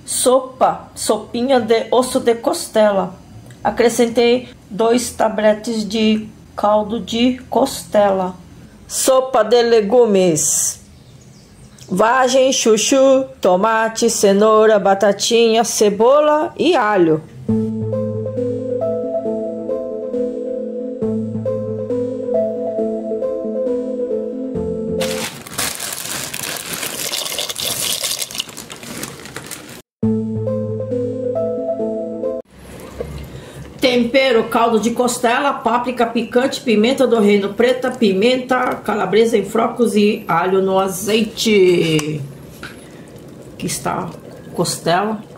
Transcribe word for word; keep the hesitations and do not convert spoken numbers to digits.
Sopa, sopinha de osso de costela. Acrescentei dois tabletes de caldo de costela. Sopa de legumes. Vagem, chuchu, tomate, cenoura, batatinha, cebola e alho. Tempero: caldo de costela, páprica picante, pimenta do reino preta, pimenta calabresa em flocos e alho no azeite. Aqui está a costela.